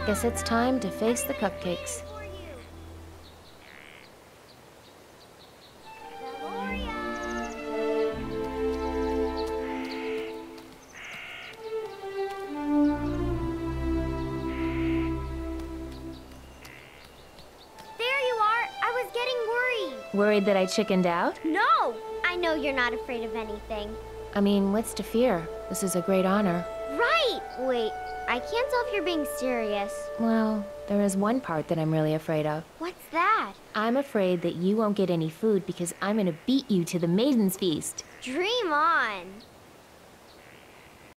Guess it's time to face the cupcakes. Worried that I chickened out? No! I know you're not afraid of anything. I mean, what's to fear? This is a great honor. Right! Wait, I can't tell if you're being serious. Well, there is one part that I'm really afraid of. What's that? I'm afraid that you won't get any food because I'm gonna beat you to the Maiden's Feast. Dream on!